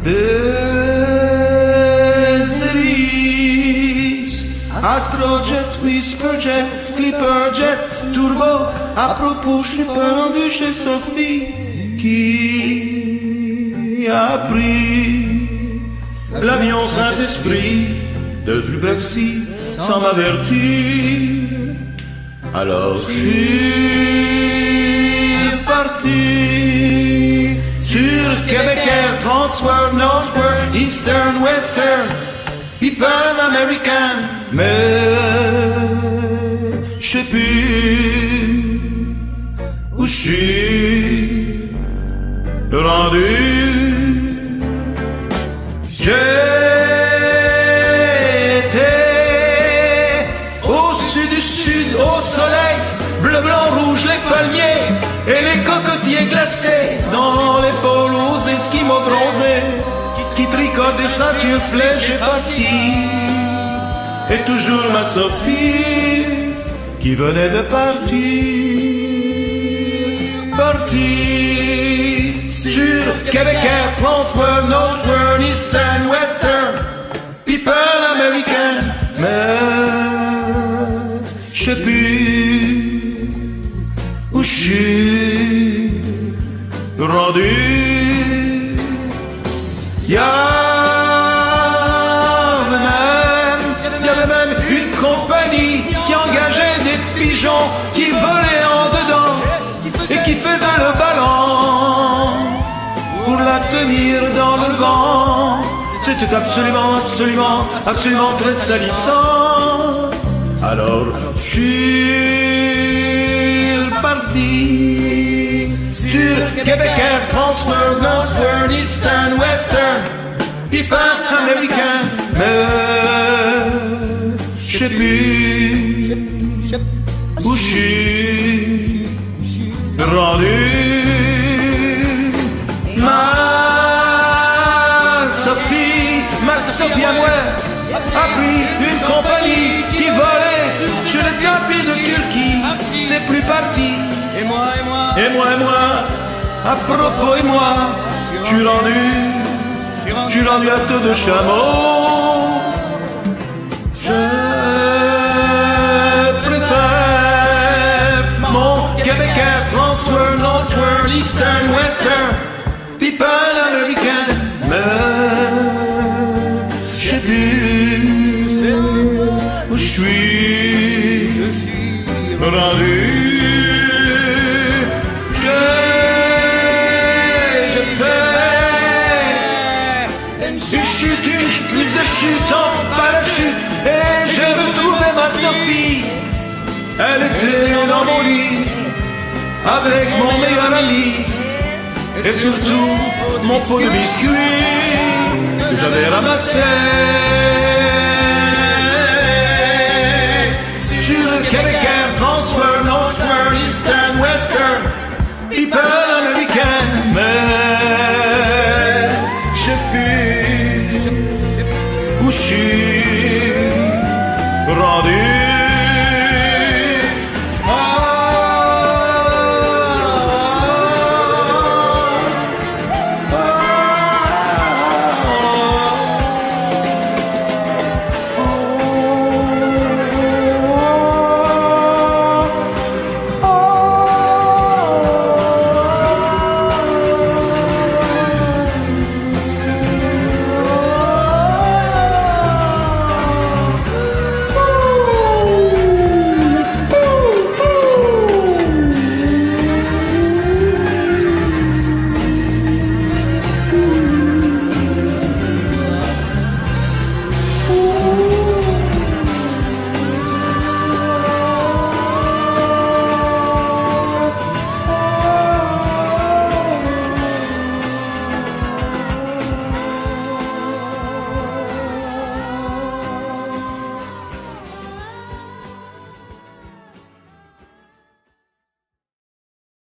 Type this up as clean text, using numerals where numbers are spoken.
Des hélices, Astrojet, Whisperjet, Clipperjet, Turbo. À propos, je suis pas rendu chez Sophie qui a pris l'avion Saint-Esprit depuis Bercy sans m'avertir. Alors je suis parti sur Québec Air, Transworld, Northward, Eastern, Western, puis Pan American, mais je sais plus où je suis rendu. J'étais au-dessus du sud, au soleil, bleu, blanc, rouge, les palmiers et les cocotiers glacés dans les pôles aux esquimaux bronzés qui tricotent des ceintures flèches et faciles. Et toujours ma Sophie qui venait de partir sur Québec Air, Transworld, Northward, Eastern, Western, puis Pan American, mais je sais plus où je suis rendu. Il y avait même une compagnie qui engageait des pigeons qui volaient en dedans et qui faisaient le ballon pour la tenir dans le vent. C'était absolument très salissant. Alors je suis parti sur Québec Air, Transworld, Northward, Eastern, Western, puis Pan American, mais je sais plus où je suis rendu. Ma Sophie à moi a pris une compagnie qui volait sur le tapis de Turquie. C'est plus parti. Et moi, à propos et moi, je suis rendu à taux de chameau. Je préfère mon Québec Air, Transworld, Northward, Eastern, Western, puis Pan American, mais je sais plus où je suis rendu. Je fais une prise de chute en parachute et j'ai retrouvé ma Sophie. Elle était dans mon lit avec mon meilleur ami et surtout mon pot de biscuits que j'avais ramassé sur le Québec Air, Transworld, Northward, Eastern, Western, People.